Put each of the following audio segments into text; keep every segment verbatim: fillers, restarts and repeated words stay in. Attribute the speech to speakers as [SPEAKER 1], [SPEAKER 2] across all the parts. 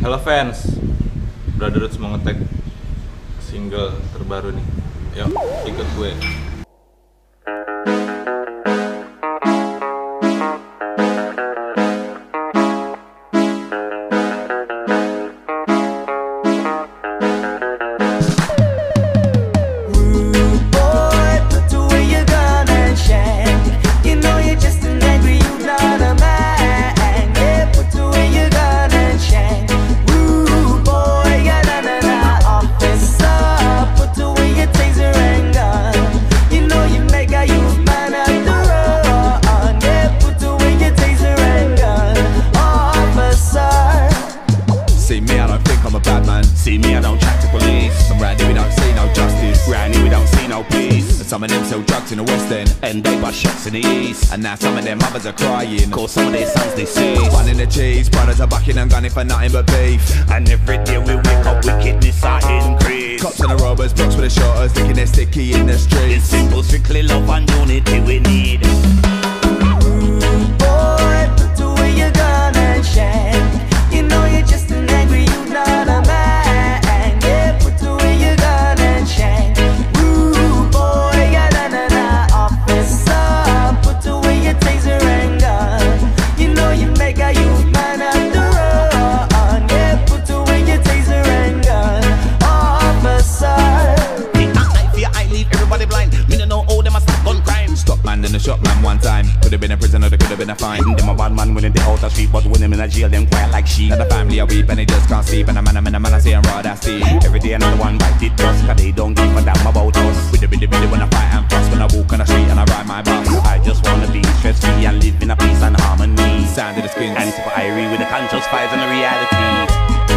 [SPEAKER 1] Halo fans, Brotherhood mau nge-tag single terbaru nih. Yuk, ikut gue.
[SPEAKER 2] See me, I don't chat to police. I'm round here, we don't see no justice. Round here, we don't see no peace. And some of them sell drugs in the West End, and they bust shots in the East. And now some of them mothers are crying, cause some of their sons deceased. One in the cheese, brothers are bucking and gunning for nothing but beef. And every day we wake up, wickedness are increased. Cops and the robbers, blocks with the shotters, licking their sticky in the streets. It's simple, strictly love and unity we need.
[SPEAKER 3] Rude boy, put away your gun and shame. You know you're just an angry, you're not a man.
[SPEAKER 2] In the shop man one time, could have been a prisoner, there could have been a fine. Them a bad man winning the outer street, but when them in a jail, them quiet like sheep. And the family a weep and they just can't sleep. And a man, a man, a man, I say I'm raw, that's Steve. Every day another one bite it dust, cause they don't give a damn about us. With the biddy biddy when I fight and fuss, when I walk on the street and I ride my bus. I just wanna be stress free and live in a peace and harmony. Sound of the skins, and super irie with the conscious vibes and the reality.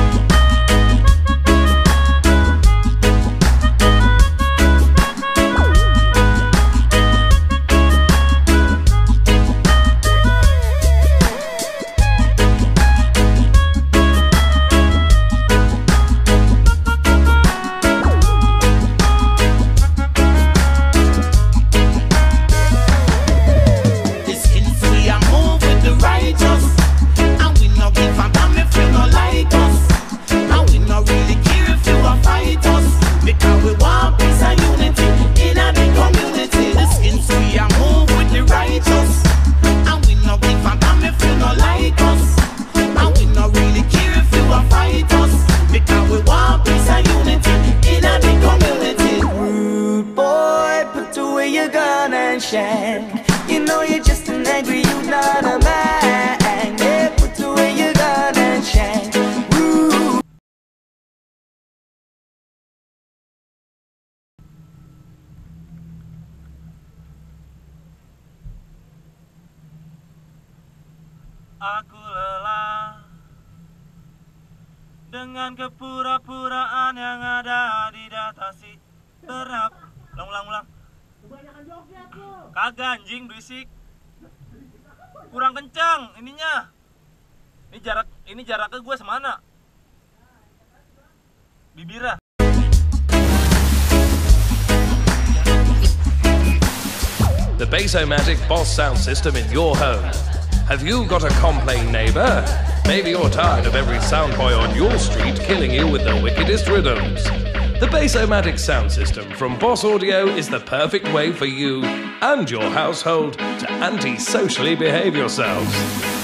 [SPEAKER 2] You know you're just an angry, you're not a man. Yeah, put away your gun and shame. Ooh.
[SPEAKER 4] Aku lelah dengan kepura-puraan yang ada di data si terap. Ulang, ulang, ulang. Kagak anjing, berisik. Kurang kencang ininya. Ini jarak ini jaraknya gue semana? Bibirnya.
[SPEAKER 5] The Bass-O-Matic Boss sound system in your home. Have you got a complain neighbor? Maybe you're tired of every sound boy on your street killing you with the wickedest rhythms. The Bass-O-Matic sound system from Boss Audio is the perfect way for you and your household to anti-socially behave yourselves.